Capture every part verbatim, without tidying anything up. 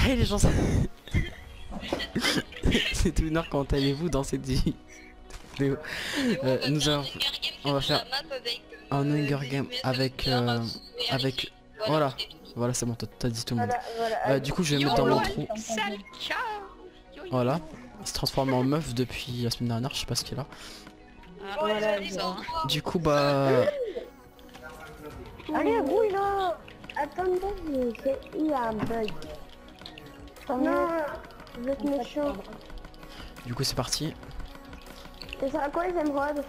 Hey les gens, c'est tout une heure, comment allez-vous dans cette vidéo? euh, Nous allons, on va faire un Hunger Game avec, euh, avec, voilà, voilà c'est bon, t'as dit tout le monde. Voilà, voilà. Euh, du coup je vais mettre dans mon trou, Sale ciao. voilà. Il se transforme en meuf depuis la semaine dernière, je sais pas ce qu'il a. Ah, Voilà, c'est ça, hein. Du coup bah... Allez, roule là. Attendez, j'ai eu un bug. Non, vous êtes méchant. Du coup c'est parti. Ça sert à quoi les émeraudes?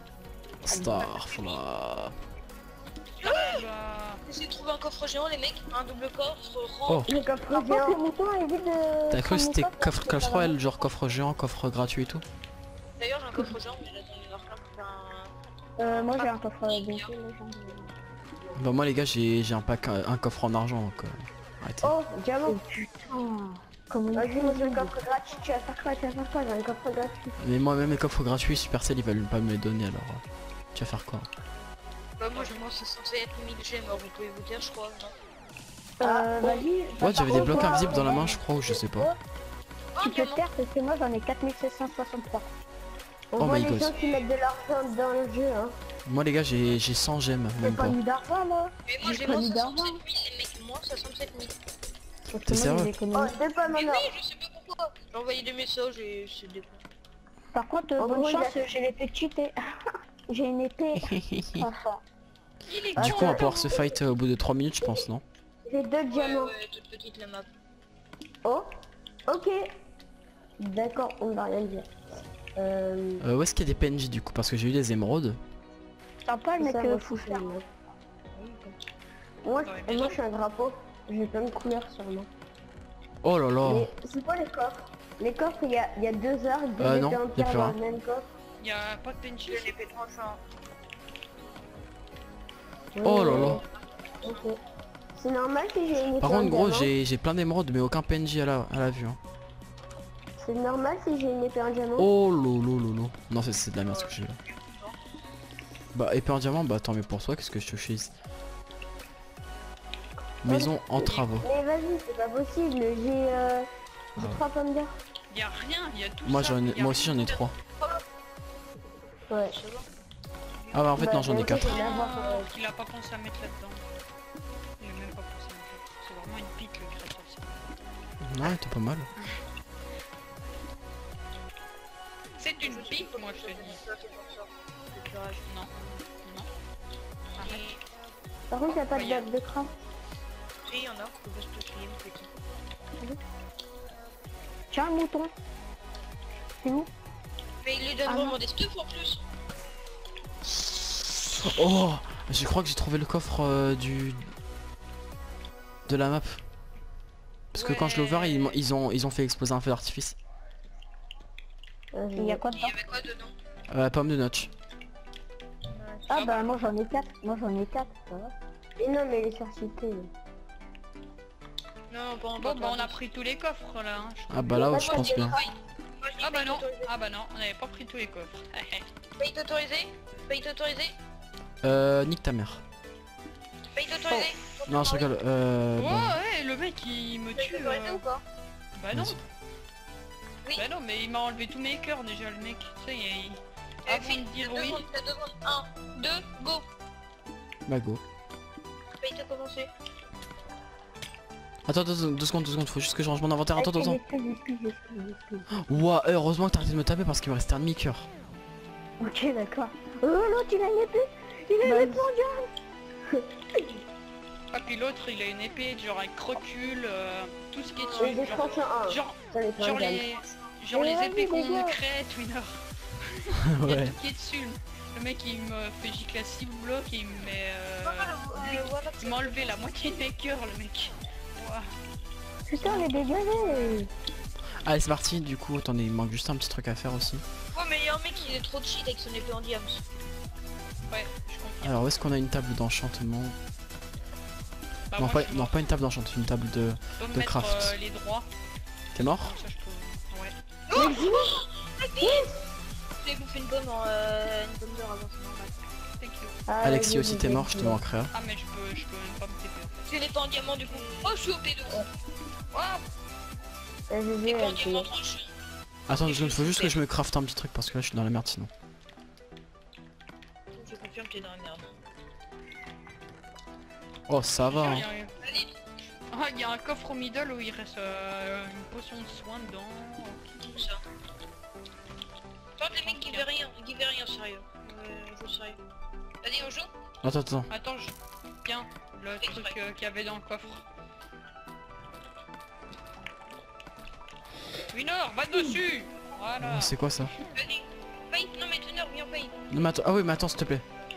Starfla. Bah, J'ai trouvé un coffre géant les mecs, un double coffre rang. Oh, Le coffre géant. Le mouton évite de... t'as cru que c'était prendre le coffre coffre, Clash c'est pas Royale, genre coffre géant, coffre gratuit et tout? D'ailleurs j'ai un coffre géant mais j'attends une heure pour faire un... Euh, moi j'ai un coffre bien sûr. Bah moi les gars j'ai j'ai un pack, un coffre en argent donc... Euh, arrêtez. Oh, diamant. Putain. Vas-y, moi j'ai un coffre gratuit. Tu vas faire quoi? Tu vas faire quoi? J'ai un coffre gratuit. Mais moi même les coffres gratuits Supercell ils veulent pas me les donner alors... euh, tu vas faire quoi? Bah moi je pense que c'est censé être mille gemmes, alors vous pouvez vous dire je crois. Non Euh, vas-y. Ouais j'avais des blocs invisibles dans la main je crois ou je sais pas. Tu peux te taire parce que moi j'en ai quatre mille sept cent soixante-trois. On Oh voit my les God. gens qui mettent de l'argent dans le jeu, hein. Moi les gars j'ai j'ai cent gemmes J'ai même pas pas. mis d'argent moi. Mais moi J'ai j'ai pas moins mis d'argent. soixante-sept mille les mecs, moins soixante-sept mille. T'es sérieux? Oh, c'est pas Mais mon or. oui je sais pas pourquoi. J'ai envoyé des messages et c'est des... Par contre, Oh, bonne chance, j'ai l'épée cheatée. J'ai une épée. Enfin, Il est Du coup on va pouvoir se fight euh, au bout de trois minutes je pense non? j'ai deux Ouais, diamants. ouais, toute petite la map. Oh, ok. D'accord, on va rien dire. Euh... Euh, où est-ce qu'il y a des P N J du coup? Parce que j'ai eu des émeraudes. Sympa le mec euh, que fou faire. Moi, je- moi je suis un drapeau. J'ai plein de couleurs sur moi. Oh là là. Mais c'est quoi les coffres? Les coffres, il y a, il y a deux heures, deux Euh, épées non, y a entières plus dans rien. le même coffre. y'a pas de P N J. J'ai l'épée tranchant. Oh là là. Ok. C'est normal que j'ai une épée Par en contre gros diamant. j'ai j'ai plein d'émeraudes mais aucun P N J à la, à la vue hein. C'est normal si j'ai une épée en diamant. Oh lolo lolo. Non c'est c'est de la merde ce que j'ai là. Bah épée en diamant bah tant mieux pour toi, qu'est-ce que je te fais ici? Maison en travaux. Mais vas-y, c'est pas possible. J'ai euh, j'ai Ah. trois pommes d'or. Y'a rien, y'a tout Moi ça. j'en ai, y a moi aussi j'en ai rien. trois. Ouais. Ah bah en fait Bah, non j'en ai bah, quatre. je vais l'avoir, euh, Oh, il a pas pensé à mettre là-dedans. Il a même pas pensé à mettre. C'est vraiment une pique le créateur. ça. Ouais t'es pas mal. C'est une pique moi je te dis. Non. Non. Arrête. Par contre, y'a pas de Ouais, y a- date de craft. Si, il y en a, faut juste te filer une petite. Tiens, un mouton. C'est où? Mais il lui donne Ah vraiment non. des stuffs en plus. Oh je crois que j'ai trouvé le coffre euh, du... de la map. Parce que quand je l'ai ouvert ils, m'ont- ils ont ils ont fait exploser un feu d'artifice. Il y a quoi Il y dedans? avait quoi dedans? Euh, pomme de notch. Ah bah moi j'en ai quatre. Moi j'en ai quatre. Et non mais les surcités. Non, pas en Bon bah on a pris tous les coffres là. Hein. je- Ah bah là je pense bien. Ah bah non. Ah bah non, on avait pas pris tous les coffres. Paye t'autoriser? Paye t'autoriser? Euh nique ta mère. Paye t'autoriser? Non je rigole. Euh... Oh bon. ouais, le mec il me Paye tue. t'autoriser euh. ou pas? Bah non. Vas-y. Oui. Bah non mais il m'a enlevé tous mes cœurs déjà le mec. Tu sais, il... Eh, avant file, de dire t'as deux oui. secondes, t'as deux secondes. un, deux, go! Bah go. Paye t'as commencé. Attends, attends, deux secondes, deux secondes, faut juste que je range mon inventaire. Attends, attends, attends. Excuse, excuse, excuse, excuse. Ouah, heureusement que t'as arrêté de me taper parce qu'il me restait un demi-cœur. Ok d'accord. Oh l'autre il a une épée. Il a une épée en diamant. Ah puis l'autre il a une épée genre avec recul, euh, tout ce qui est J'ai dessus. des Genre, tranchants un. genre, Ça les fait genre un diamant. les, genre Mais les vas-y, épées qu'on dégage. crée, Twinner. Il y a Ouais. tout qui est dessus. Le mec il me fait gicler à six blocs et il me met... Euh... Euh, voilà, Il m'a enlevé la moitié de mes cœurs le mec. Ouah. Putain on est dégagé. Allez, c'est parti. Du coup, attendez, il manque juste un petit truc à faire aussi. Ouais, mais il y a un mec qui est trop de cheat avec son épée en diams. Ouais, je confirme. Alors, où est-ce qu'on a une table d'enchantement? Bah, Non, moi, pas, je suis non, mort. pas une table d'enchantement, une table de... Je dois me de mettre craft. euh, les droits. T'es mort? Comme ça je peux... Ouais. J'ai bouffé une pomme en euh, une pomme d'or avant, c'est normal. Thank you. Ah, Alexis vas-y, aussi, t'es vas-y, mort, je te vas-y. manquerai. hein. Ah mais je peux, je peux même pas me T P en fait. J'ai l'épée en diamant du coup. Oh, je suis O P de ouf. Waouh. G G, Quand elle tu fait- montres le jeu. Attends, il faut juste que je me crafte un petit truc parce que là je suis dans la merde sinon. Je confirme que t'es dans la merde. Oh ça va. Il y Hein. a- Ah, il y a un coffre au middle où il reste euh, une potion de soin dedans. Tout ça. Toi, les mecs qui veulent rien, qui veulent rien, sérieux. Euh, je veux sérieux. Vas-y, on joue. Attends, attends. Attends, je... Tiens, le truc euh, qu'il y avait dans le coffre. Winner, va dessus. Voilà. C'est quoi ça? Vas-y. Fight, non mais Winner, viens fight. Non mais attends, ah oui mais attends s'il te plaît.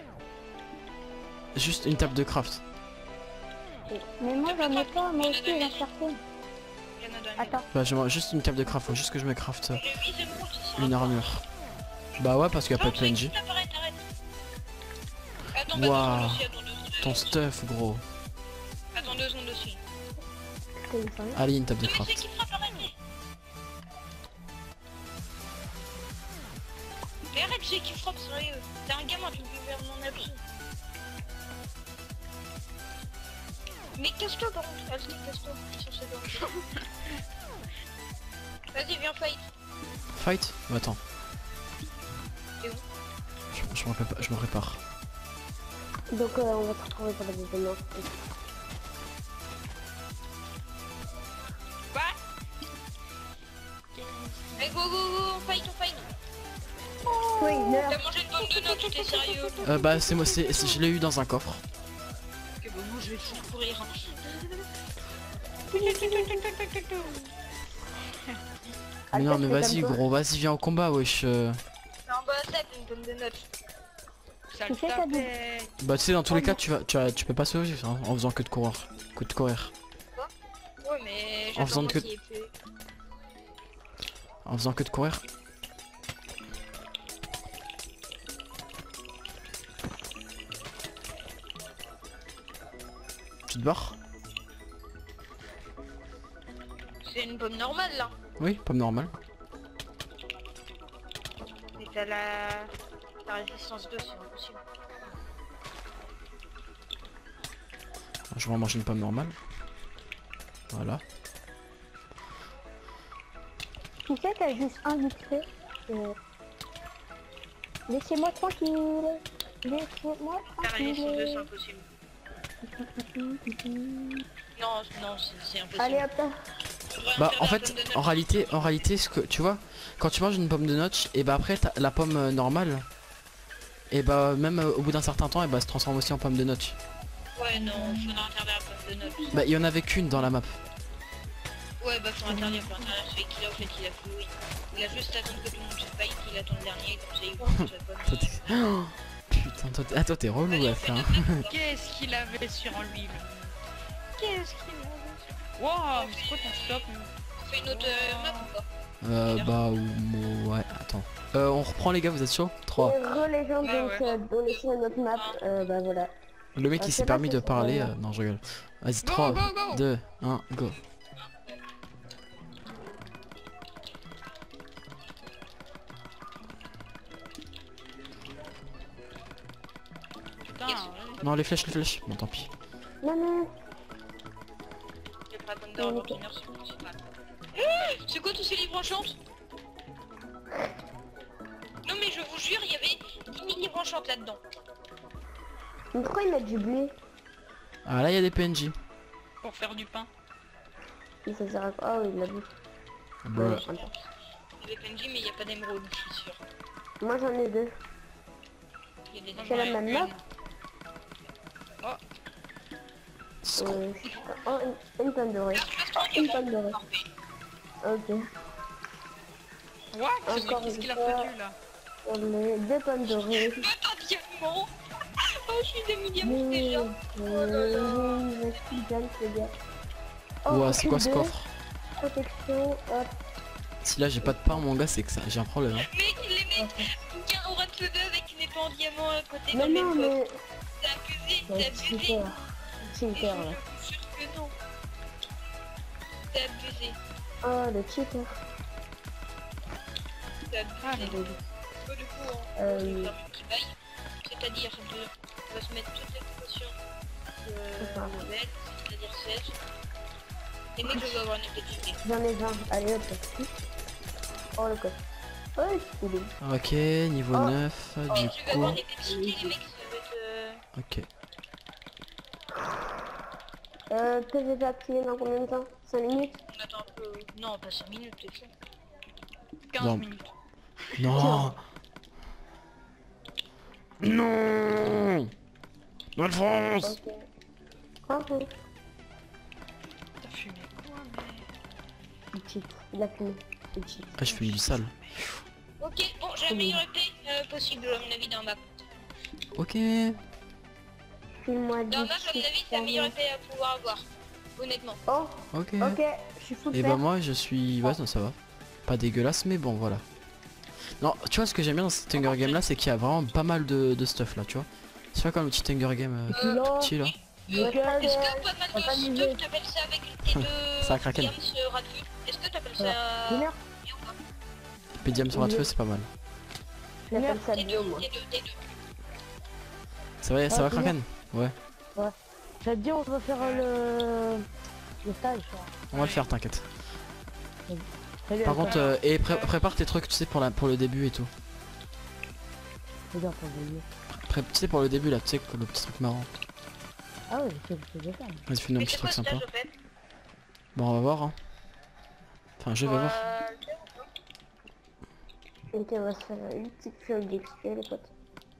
Juste une table de craft. Mais moi j'en ai pas, moi aussi il va chercher. Il y en a dans la Attends. Bah j'aimerais juste une table de craft, faut juste que je me craft euh, merde. Je vise le monde, ça sera une pas. armure. Bah ouais parce qu'il y a pas Non, de P N J. c'est- arrête, arrête. Attends, bah, Waouh. deux secondes aussi, attends deux secondes. Ton stuff gros. Attends deux secondes aussi. Je connais pas. Allez une table de Non mais c'est craft. qui frappe, arrête. Mais arrête, c'est qui frappe, sérieux. T'es un gamin, tu peux faire mon absent. Mais casse-toi par contre, vas-y, casse-toi. Sur ce dos. Vas-y, viens fight. Fight? Bah, attends. T'es où? Je, je me répare. Je me répare. Donc euh, on va se retrouver pour la deuxième manche. Quoi? Allez, go, go, go, on fight, on fight. Oui, T'as mangé une pomme de notes, t'es sérieux? Euh, bah c'est moi, c'est c'est- je l'ai eu dans un coffre. Ok, bon, moi je vais te faire courir. Mais non mais vas-y gros, vas-y viens au combat wesh. euh. C'est un bon attaque, une pomme de notes. Ça Tu le sais, t'as dit- tapait. Bah tu sais dans tous les cas tu vas tu, vas- tu peux pas sauver hein, en faisant que de courir. Que de courir. Ouais, mais En faisant j'attends que- qu'il y ait plus. En faisant que de courir. Tu te barres? C'est une pomme normale là. Oui, pomme normale. Mais t'as la... la résistance deux, c'est impossible. Je vais en manger une pomme normale. Voilà. Tu sais, t'as juste un vite fait. Euh... Laissez-moi tranquille. Laissez-moi La résistance deux, c'est tranquille. impossible. Non, non, c'est c'est impossible. Allez hop là. Faudrait Bah faire en la fait, pomme de notes. en réalité, en réalité, ce que tu vois, quand tu manges une pomme de notch, et bah après t'as la pomme euh, normale, et bah même euh, au bout d'un certain temps, et bah se transforme aussi en pomme de notch. Ouais, non, faudra interdire la pomme de notes. Bah il y en avait qu'une dans la map. Ouais, bah faut interdire, faut interdire celui qui l'a fait, il a fait oui. Il a juste attendre que tout le monde se fight, il attend le dernier, comme ça il voit que sa Toi, t'es- Oh, putain, toi t'es ah, toi, t'es relou Allez, on ouais, fait hein. deux secondes. Qu'est-ce qu'il avait sur lui lui? Qu'est-ce qu'il a? Waouh, c'est quoi ton stop? On fait une autre euh, map ou pas? Euh bah ou ouais, attends. Euh on reprend les gars, vous êtes chaud? trois. Re légende, Ouais, donc ouais. euh, on est sur notre map. Euh, bah voilà. Le mec Ah, il c'est s'est pas permis que de c'est parler, pas- euh, non je rigole. Vas-y, Go, trois, go, go. deux, un, go. Putain, ouais. Non les flèches, les flèches, bon tant pis. Non, non. J'ai pas comme dans l'ordinaire, c'est bon, c'est pas grave. C'est quoi tous ces livres en chance? Non mais je vous jure, il y avait dix mille livres en chante là-dedans. Mais pourquoi ils mettent du blé? Ah là il y a des P N J. Pour faire du pain. Mais ça sert à quoi? Ah oui, il l'a vu. Bruh. Ouais, attends. Il y a des P N J mais il n'y a pas d'émeraude, je suis sûr. Moi j'en ai deux. Il y a des C'est la Ouais, même une. map? C'est- Euh, oh, une, une tonne de riz. Une tonne de riz. Ok. What? Encore Qu'est-ce une qu'il a fois. foutu là? On est deux tonnes de riz. Deux tas de diamants. Oh, je suis des diamants Mais... déjà. Euh, je suis bien, c'est bien. Oh, Ouah, c'est quoi ce recul deux, coffre? Protection, hop. Si là j'ai pas de pain mon gars, c'est que ça j'ai un problème. Hein. Mec, ils les mettent. Tiens, on rate le deux avec une épée en diamant à côté Mais dans le non, même mais... coffre. C'est abusé, Ouais, c'est abusé. cheater. Et Cheater, je là. vous jure que non. C'est abusé. Oh, le cheater. C'est Ah, abusé. non. Du coup, on Euh, va faire un petit bail. C'est-à-dire, de- on va se mettre toutes les potions de C'est ça. level, c'est-à-dire seize. Les mecs, je veux avoir une petite idée. J'en ai vingt. Allez hop. Oh le coffre. Oh il est. Ok, niveau Oh. neuf, Oh, du tu veux coup. avoir des petites idées, les mecs, ça va être... Euh... Ok. Euh, P V P activé dans combien de temps? cinq minutes? On attend un peu... Non, pas cinq minutes, c'est ça. quinze Non. minutes. Non. Non. Alphonse. Ok. Franchement, T'as fumé quoi, mais... il cheat. Il a fumé. Il cheat. Ah, je fais du sale. Ok, bon, j'ai la meilleure épée euh, possible, à mon avis, dans la map. Ok. Filme-moi Dans la dix. map, à mon avis, c'est la meilleure épée à pouvoir avoir. Honnêtement. Oh, Ok. ok. Je suis full Et fer. bah moi je suis... Ouais, non, ça va. Pas dégueulasse, mais bon, voilà. Non, tu vois ce que j'aime bien dans cet Hunger Game là, c'est qu'il y a vraiment pas mal de, de stuff là, tu vois. C'est pas comme le petit Hunger Game euh, Euh, tout petit là. Euh, Ok, Est-ce ok. que pas mal On va pas de miser. stuff, t'appelles ça avec tes deux... C'est un kraken. diams, euh, rat de feu. Est-ce que t'appelles Ouais. ça... Une heure. bio ou pas? Pédium sur un de feu, c'est pas mal. J'appelle ça Tes bio, deux, moi. tes deux, tes deux. Ça va, ça Ah, va c'est Kraken? Ouais, Ça te dit on va faire euh, le... le stage. on va le faire, t'inquiète. Salut, Par Alpha. contre, euh, et pré- prépare tes trucs, tu sais, pour, la, pour le début et tout. Regarde, t'as oublié. Pré- tu sais, pour le début là, tu sais, que le petit truc marrant. Ah ouais, c'est ce que je vais faire. Vas-y, fais-nous un Mais petit c'est quoi truc ce sympa. stage, au fait? Bon, on va voir, hein. Enfin, je vais voir. Euh, Ok, on va se faire une petite fiole d'X P, les potes.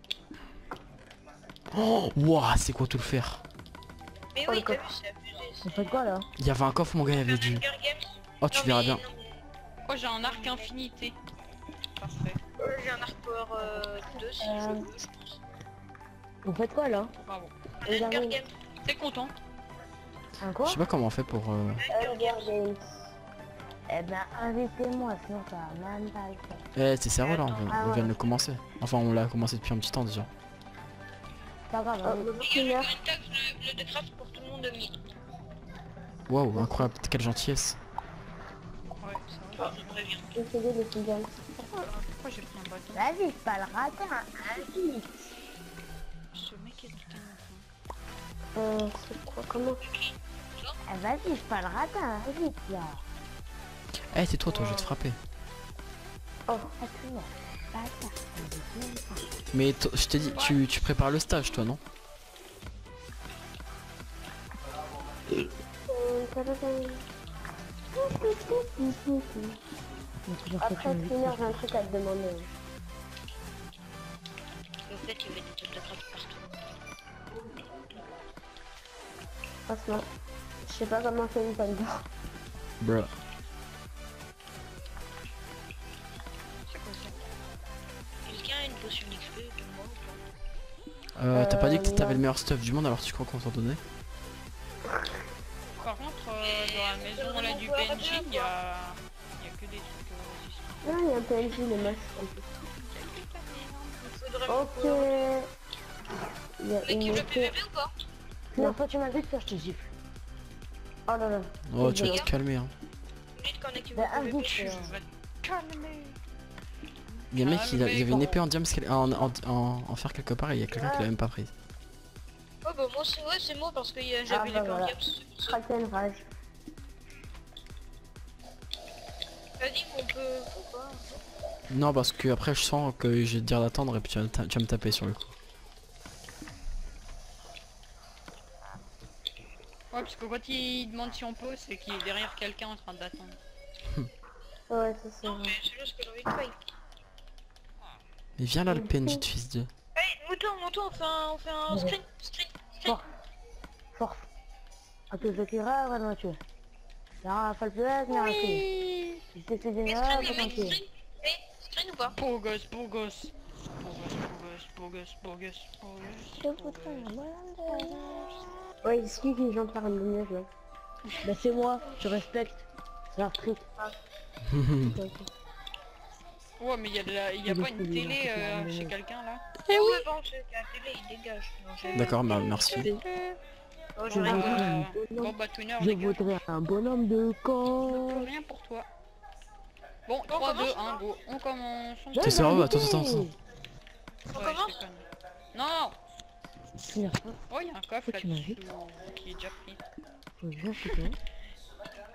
Oh, wouah, c'est quoi tout le faire? Mais Oh, oui, le t'as vu, coffre. c'est abusé. On fait quoi là? Il y avait un coffre, mon gars, il y avait du... Hunger Games. Oh, tu Non, verras mais bien. non. Oh, j'ai un arc infinité. Parfait. Euh, J'ai un arc power euh, deux si Euh, je veux, je pense. On fait quoi là? Bravo. Un les Hunger amis. Games. T'es content? Un Je quoi? sais pas comment on fait pour... euh, Hunger Games. Eh ben invitez-moi, sinon ça va même pas le faire. Eh, c'est sérieux là, on vient, Ah on ouais. vient de le commencer. Enfin, on l'a commencé depuis un petit temps déjà. Pas grave, Oh, hein. bonjour, Les Killer. gars, je fais une taxe le, le de craft pour tout le monde de mis. Waouh, incroyable, quelle gentillesse. Ouais, ça va. Je préviens. Je fais des fingers. Pourquoi, pourquoi j'ai pris un bâton? Vas-y, c'est pas le ratin, invite. Ce mec est tout un Euh, c'est quoi, comment? Eh, vas-y, c'est pas le ratin, invite là. Eh, c'est toi, toi, je vais te frapper. Oh, Ah, tu vois. Bâtard, invite même pas. Mais to- je t'ai dit, tu, tu prépares le stage, toi, non? euh, tadadam. Mais toujours que tu Après, me dis Spinner, ça. j'ai un truc à te demander. En fait, il y avait des trucs de craft partout. Franchement, je sais pas comment faire une panne d'or. Bruh. C'est quoi ça? Quelqu'un a une potion d'X P pour moi ou pas? Euh, t'as pas dit que Euh, t'avais non. le meilleur stuff du monde, alors tu crois qu'on s'en donnait? Par contre, euh, dans la maison là du P N J, il y a... il y a que des trucs euh, résistants. Non, il y a un P N J, les masques. en plus. Il faudrait Ok. Il y a Mais une qui veut épée. P V P ou pas? Non, toi tu m'as dit que je te gifle. Oh là là. Oh, tu vas Les te calmer, hein. Dites qu'on est qui veut Bah, P V P. invite. Je euh, vais te calmer. Il y a un mec, Ah, il, a- mais il y avait une bon. épée en diams qu'elle- en, en, en, en fer quelque part et il y a quelqu'un qui l'a même pas prise. Oh bah moi c'est ouais, c'est moi parce que euh, Ah, j'avais bah, les voilà. plans diams. Kraken Rage. T'as dit qu'on peut... Faut pas. Non, parce que après je sens que je vais te dire d'attendre et puis tu vas, ta- tu vas me taper sur le coup. Ouais, parce que quand il demande si on peut, c'est qu'il est derrière quelqu'un en train d'attendre. Ouais, c'est ça. Non mais c'est juste que j'ai envie de fight. Mais viens là, le P N J de fils de... Hey, mouton, mouton, on fait un, on fait un Ouais. screen, screen, screen. Force. Force. À tous ceux qui rêvent, on va tuer. Là, faut le plus, mais arrêtez. Oui. Si c'est ces Mais généraux, screen, faut le mec, tranquille. screen. Hey, screen ou pas? Beau gosse, beau gosse. Beau gosse, beau gosse, beau gosse, beau gosse, Je beau gosse. voudrais beau un gosse. ballon. Ouais, c'est qui qui chante par une lumière là? Bah c'est moi, je respecte. C'est un street. Ok, ok. Ouais, mais il y a, de la... y a Il pas est une fou, télé il est euh, fou. chez quelqu'un là? Eh oui. Bon, c'est la télé, il dégage. Non, j'ai- D'accord, bah, merci. Oh, Je je rigole. voudrais un Euh, bonhomme. Bon bah Twinner, Je dégage. voudrais un bonhomme de Plus camp. rien pour toi. Bon, trois, deux, un, go. On commence. On T'es sérieux? Attends, attends, attends. On Ouais, je commence? déconne. Non. Finir pas. Oh, il y a un coffre Faut que tu là-dessus m'invites. qui est déjà pris. Faut bien que tu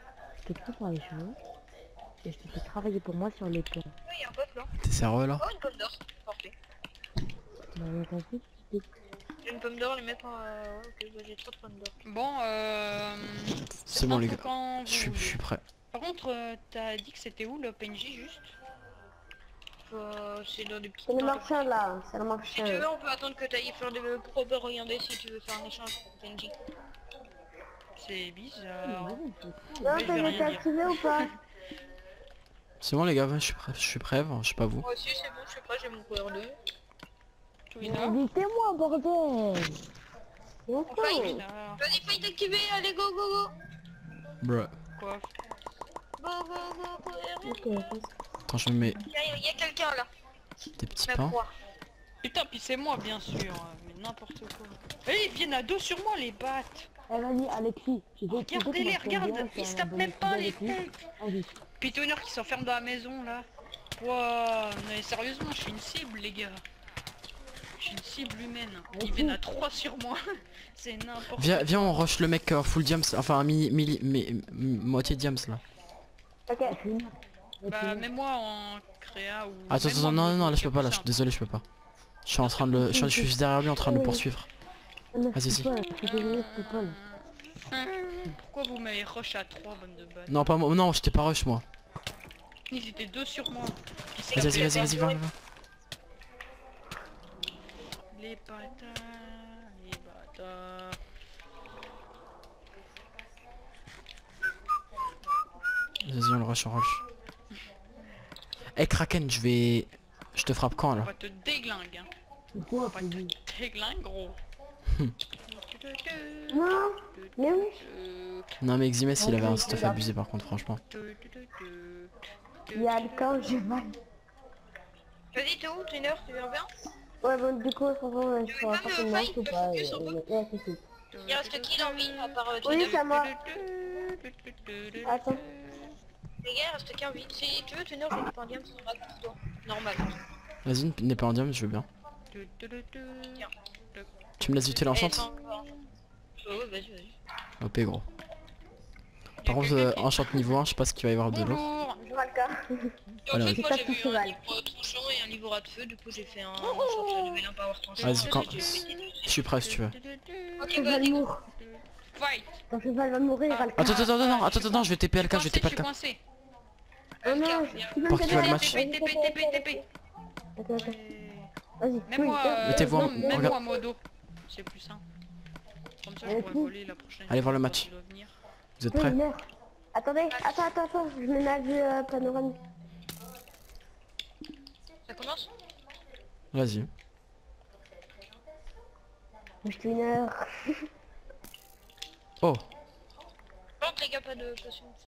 te pris par les cheveux. Et je te fais travailler pour moi sur les ponts. Oui, il y a un pote là. T'es sérieux là? Oh, une pomme d'or. Parfait. Bah, mais t'as vu, tu t'es- J'ai une pomme d'or, les mecs. Euh... ouais, ok, bah, j'ai trop de pommes d'or. Bon, euh... C'est bon les info gars. quand Je suis vous je suis voulez. prêt. Par contre, euh, t'as dit que c'était où le P N J juste? Euh, c'est dans des petits C'est le tentes. marchand là, c'est le Si tu marchand. veux, on peut attendre que t'ailles faire des propres regarder si tu veux faire un échange pour P N J. C'est bizarre. Non, Mais je vais t'as rien été dire. activé ou pas? C'est bon les gars, je suis prêt, je suis prêt, je sais pas vous. Moi aussi, c'est bon, je suis prêt, j'ai mon Q R deux. Twina. Évitez-moi, bordel. C'est Oh. Fight. Twina. Vas-y, fight activé, allez, go, go, go. Bruh. Quoi? Go, go, go, go. Ok, passe. Quand je me mets Il y a, il y a quelqu'un là. des petits Ma pains. croix. Putain, puis c'est moi bien sûr, euh, mais n'importe quoi. Eh, ils viennent à dos sur moi les battes. Eh, vas-y, Alexis. Tu veux- tu veux qu'on Regardez-les, fasse regarde, bien, ils c'est se un tapent bon même pas les épisode et cons. tout. Vas-y. Pitonneur qui s'enferme dans la maison là. Ouah, mais sérieusement, je suis une cible les gars. Je suis une cible humaine. Ils viennent à trois sur moi. C'est n'importe Viens, viens on rush le mec euh, full diams, enfin mi, mi, mi- mi- moitié diams là. Ok. Bah, mets-moi en créa ou... Attends, mets-moi attends, non, non, en non, là je peux pas, là, je c'est suis désolé, je peux pas. Je suis en train de le... Je suis, je suis juste derrière lui en train de le poursuivre. Vas-y, si. Je suis désolé, c'est Paul. un- Pourquoi vous m'avez rush à trois bonnes de balle? Non, pas moi, non, j'étais pas rush moi. Ils étaient deux sur moi. Vas-y, vas-y, vas-y, vas-y, va, va. Les bâtards, les bâtards. Vas-y, on le rush, on rush. Eh Kraken, je vais... Je te frappe quand On là? va te déglingue, hein. Pourquoi, On va Freddy? te déglingue, gros. Non, mais oui. Non mais Ximès il avait un stuff abusé par contre franchement. Il y a le camp, j'ai mal. Vas-y, t'es où, Twinner, tu viens bien? Ouais, bon, du coup, on va Tu je veux vais pas pas me faire fight, ou me pas. focus un peu? euh, ouais, c'est tout. Il reste qui dans vie à part euh, Oui, Twinner? c'est moi. Attends. Les gars, il reste qu'un vie. Si tu veux, Twinner, je vais te prendre bien sur ma pour toi. Normal. Vas-y, n'est pas en diam, je veux bien. Tu me laisses utiliser l'enchante? Oh, vas-y, vas-y. O P gros. Par contre, euh, enchante niveau un, je sais pas ce qu'il va y avoir de l'eau. Bonjour. Je vois le cas. Et en Voilà, fait, vas-y. moi Pas j'ai de vu un festival. niveau tranchant et un niveau rat de feu, du coup j'ai fait un champion de Vélin Power tranchant. Vas-y, quand... J'ai fait des- Je suis prêt si tu veux. Ok, Ton cheval vas-y. mourt. Fight. Ton cheval va mourir, Alka. Attends, attends, attends, non, attends, attends, je vais T P L K, je vais T P L K. coincé. Oh non, tu Pour qu'il voit le vas match. T P, T P, T P. Attends, attends. Vas-y. Mets-moi, oui, euh, Mettez-vous en- non, mets-moi regarde. en modo. C'est plus simple. Comme ça, je Allez, pourrais fou. voler la prochaine. Allez voir le fois match. qu'il doit venir. Vous êtes oui, prêts? meurs. Attendez, attends, attends, attends, je mets ma vue euh, panoramique. Ça commence? Vas-y. Je suis une heure. Oh, Bon, les gars, pas de potion.